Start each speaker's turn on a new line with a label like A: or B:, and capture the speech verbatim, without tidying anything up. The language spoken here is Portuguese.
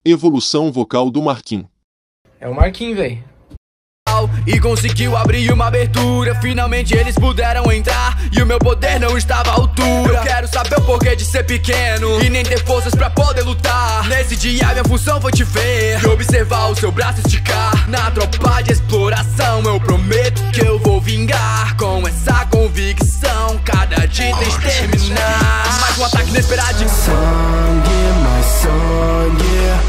A: Evolução vocal do Marquinhos.
B: É o Marquinhos, véi.
C: E conseguiu abrir uma abertura. Finalmente eles puderam entrar e o meu poder não estava à altura. Eu quero saber o porquê de ser pequeno e nem ter forças pra poder lutar. Nesse dia minha função foi te ver e observar o seu braço esticar. Na tropa de exploração eu prometo que eu vou vingar. Com essa convicção cada dia tem que terminar. Mais um ataque inesperado de
D: sangue, mais sangue.